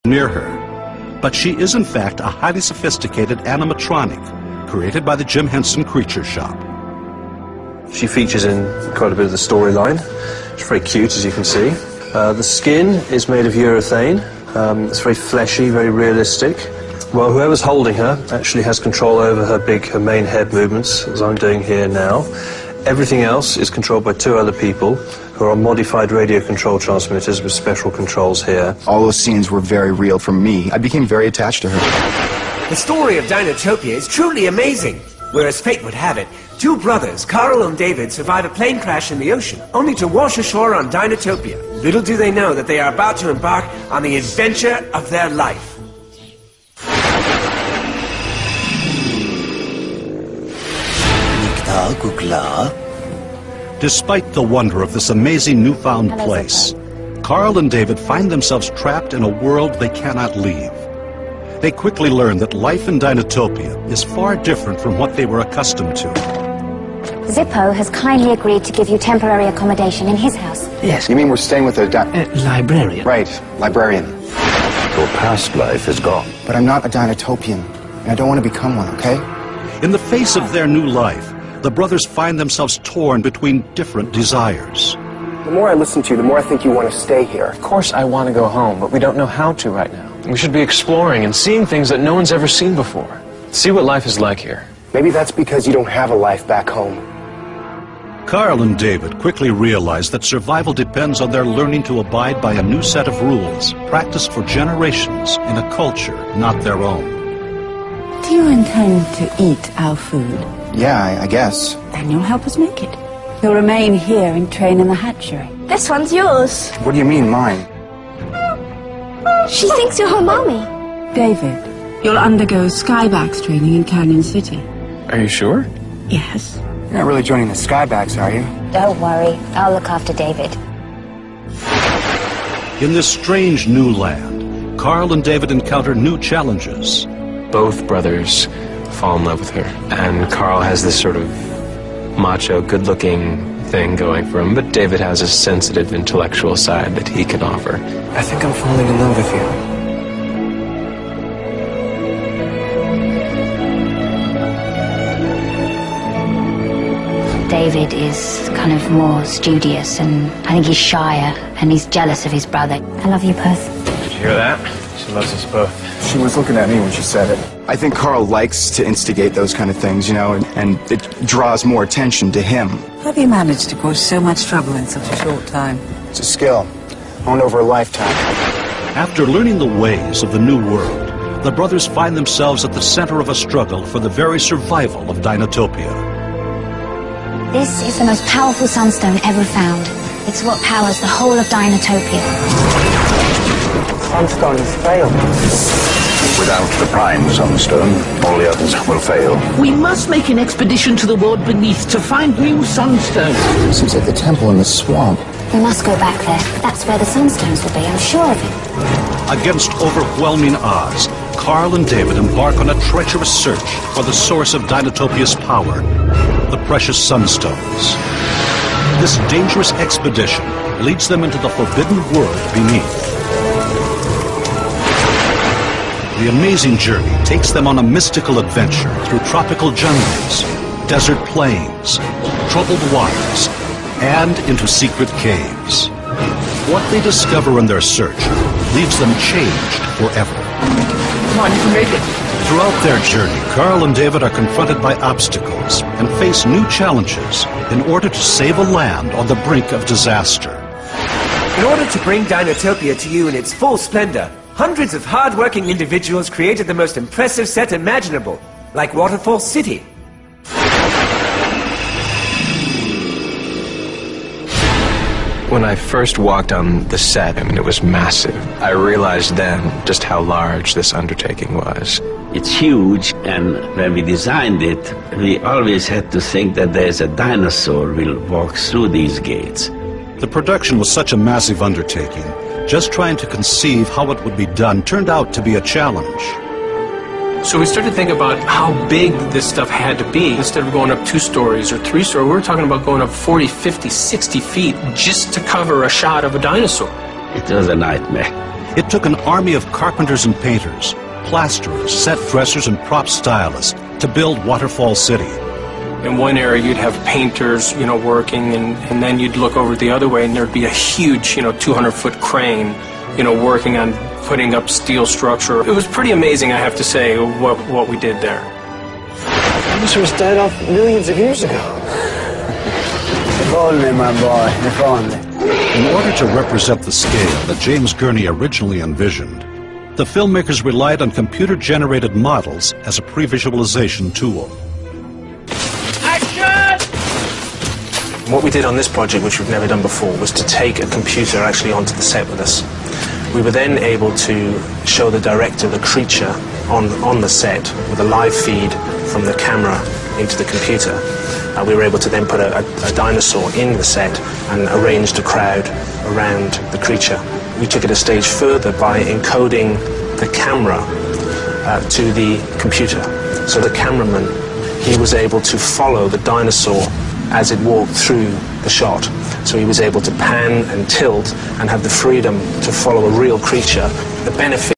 near her, but she is in fact a highly sophisticated animatronic created by the Jim Henson Creature Shop. She features in quite a bit of the storyline. She's very cute, as you can see. The skin is made of urethane. It's very fleshy, very realistic. Well, whoever's holding her actually has control over her main head movements, as I'm doing here now. Everything else is controlled by two other people who are on modified radio control transmitters with special controls here. All those scenes were very real for me. I became very attached to her. The story of Dinotopia is truly amazing. Whereas fate would have it, two brothers, Carl and David, survive a plane crash in the ocean, only to wash ashore on Dinotopia. Little do they know that they are about to embark on the adventure of their life. Despite the wonder of this amazing newfound place, Carl and David find themselves trapped in a world they cannot leave. They quickly learn that life in Dinotopia is far different from what they were accustomed to. Zippo has kindly agreed to give you temporary accommodation in his house. Yes. You mean we're staying with a librarian? Right, librarian. Your past life is gone. But I'm not a Dinotopian, and I don't want to become one, okay? In the face of their new life, the brothers find themselves torn between different desires. The more I listen to you, the more I think you want to stay here. Of course I want to go home, but we don't know how to right now. We should be exploring and seeing things that no one's ever seen before. See what life is like here. Maybe that's because you don't have a life back home. Carl and David quickly realize that survival depends on their learning to abide by a new set of rules, practiced for generations in a culture not their own. Do you intend to eat our food? Yeah, I guess. Then you'll help us make it. You'll remain here and train in the hatchery. This one's yours. What do you mean, mine? She thinks you're her mommy. David, you'll undergo Skybacks training in Canyon City. Are you sure? Yes. You're not really joining the Skybacks, are you? Don't worry, I'll look after David. In this strange new land, Carl and David encounter new challenges. Both brothers fall in love with her, and Carl has this sort of macho, good-looking thing going for him, but David has a sensitive, intellectual side that he can offer. I think I'm falling in love with you. David is kind of more studious, and I think he's shyer, and he's jealous of his brother. I love you both. Did you hear that? She loves us both. She was looking at me when she said it. I think Carl likes to instigate those kind of things, you know, and it draws more attention to him. How have you managed to cause so much trouble in such a short time? It's a skill, honed over a lifetime. After learning the ways of the new world, the brothers find themselves at the center of a struggle for the very survival of Dinotopia. This is the most powerful sunstone ever found. It's what powers the whole of Dinotopia. Sunstone has failed. Without the prime sunstone, all the others will fail. We must make an expedition to the world beneath to find new sunstones. Seems like the temple in the swamp. We must go back there. That's where the sunstones will be, I'm sure of it. Against overwhelming odds, Carl and David embark on a treacherous search for the source of Dinotopia's power, the precious sunstones. This dangerous expedition leads them into the forbidden world beneath. The amazing journey takes them on a mystical adventure through tropical jungles, desert plains, troubled waters, and into secret caves. What they discover in their search leaves them changed forever. Come on, you can make it. Throughout their journey, Carl and David are confronted by obstacles and face new challenges in order to save a land on the brink of disaster. In order to bring Dinotopia to you in its full splendor, hundreds of hard-working individuals created the most impressive set imaginable, like Waterfall City. When I first walked on the set, I mean, it was massive. I realized then just how large this undertaking was. It's huge, and when we designed it, we always had to think that there's a dinosaur will walk through these gates. The production was such a massive undertaking. Just trying to conceive how it would be done turned out to be a challenge. So we started to think about how big this stuff had to be. Instead of going up 2 stories or 3 stories, we were talking about going up 40, 50, 60 feet just to cover a shot of a dinosaur. It was a nightmare. It took an army of carpenters and painters, plasterers, set dressers, and prop stylists to build Waterfall City. In one area, you'd have painters, working, and then you'd look over the other way, and there'd be a huge, 200-foot crane, working on putting up steel structure. It was pretty amazing, I have to say, what we did there. Dinosaurs died off millions of years ago. If only, my boy, if only. In order to represent the scale that James Gurney originally envisioned, the filmmakers relied on computer-generated models as a pre-visualization tool. What we did on this project, which we've never done before, was to take a computer actually onto the set with us. We were then able to show the director the creature on the set with a live feed from the camera into the computer. We were able to then put a dinosaur in the set and arrange the crowd around the creature. We took it a stage further by encoding the camera to the computer. So the cameraman, he was able to follow the dinosaur as it walked through the shot. So he was able to pan and tilt and have the freedom to follow a real creature. The benefit